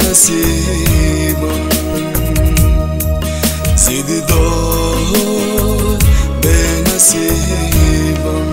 نصیبم زیدی داد به نصیبم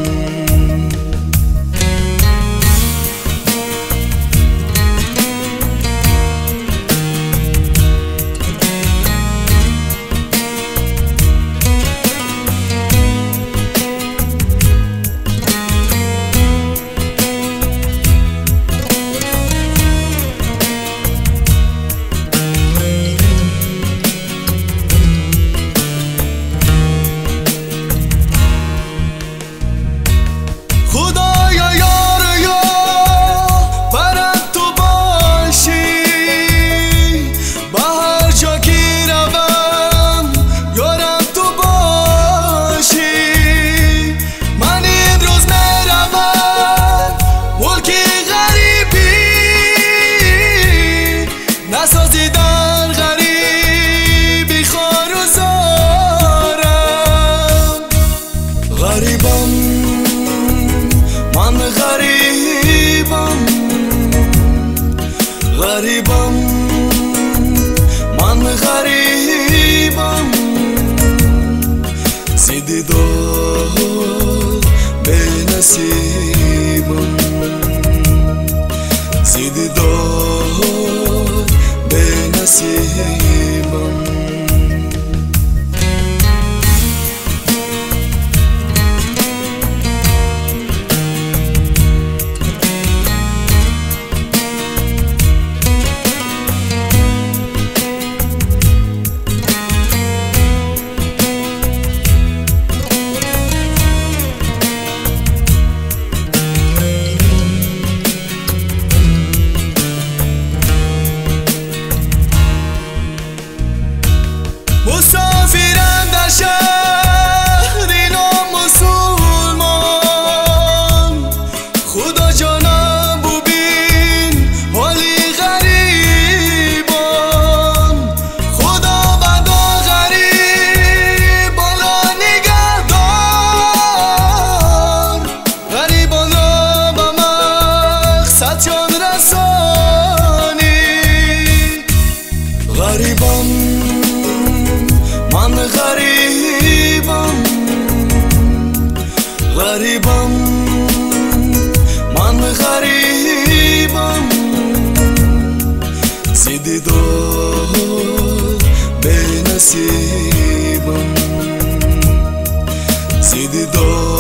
نسازیدن غریبی خار و زارم غریبم من غریبم غریبم من غریبم زیدی داد به نصیبم زیدی داد به نصیبم مسافرم در شهری نامسلمان خدا جانم ببین حالی غریبان خداوندا غریبان را نگهدار غریبان را به مقصد جان رسانی غریبم من غریبم غریبم من غریبم زیدی داد به نصیبم زیدی داد